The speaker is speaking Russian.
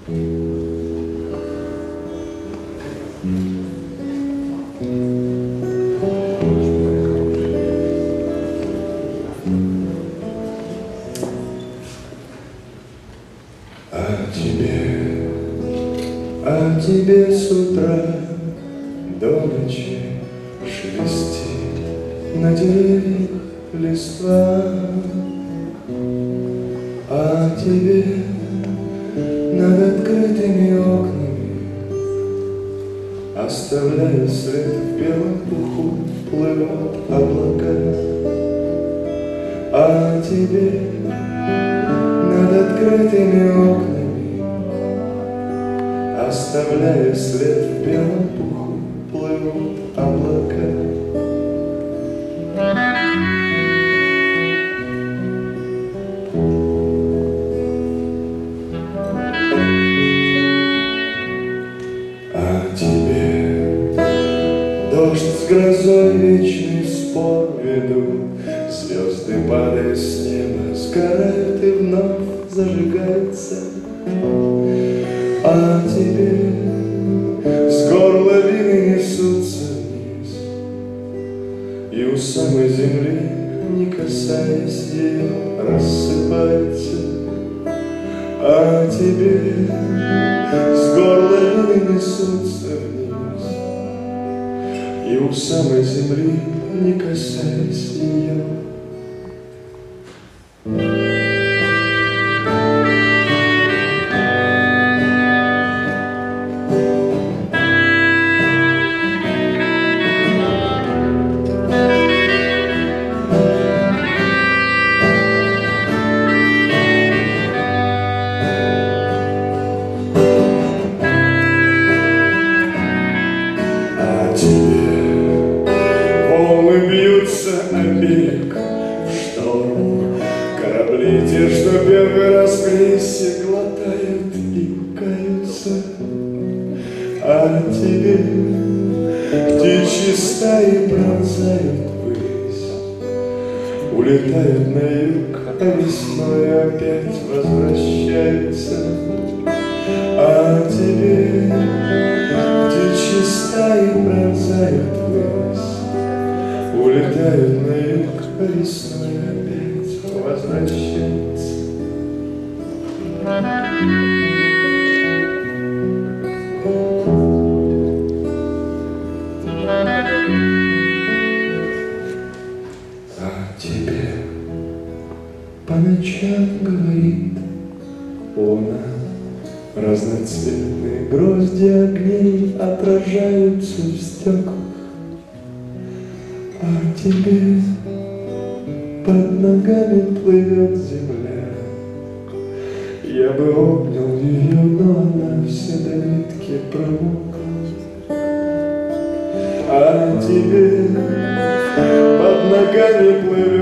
А тебе с утра до ночи шелестит на деревьях листва, а тебе над открытыми окнами, оставляя след в белом пуху, плывут облака, а тебе над открытыми окнами, оставляя след в белом пуху, плывут облака. А тебе дождь с грозой вечный спор ведут, звезды, падая с неба, сгорают и вновь зажигаются. А тебе с гор лавины несутся вниз, и у самой земли, не касаясь ее, рассыпается. А тебе с гор лавины несутся вниз, и у самой земли, не касаясь ее. О берег в шторм, корабли те, что первый раз в рейсе глотают и каются. А тебе птичьи стаи пронзают ввысь, улетают на юг, а весной опять возвращаются. А тебе птичьи стаи пронзают ввысь, улетают на юг, а весной опять возвращаются. А тебе по ночам говорит луна, разноцветные грозди огней отражаются в стеклах. А тебе под ногами плывет земля. Я бы обнял ее, но она все до нитки промокла. А тебе под ногами плывет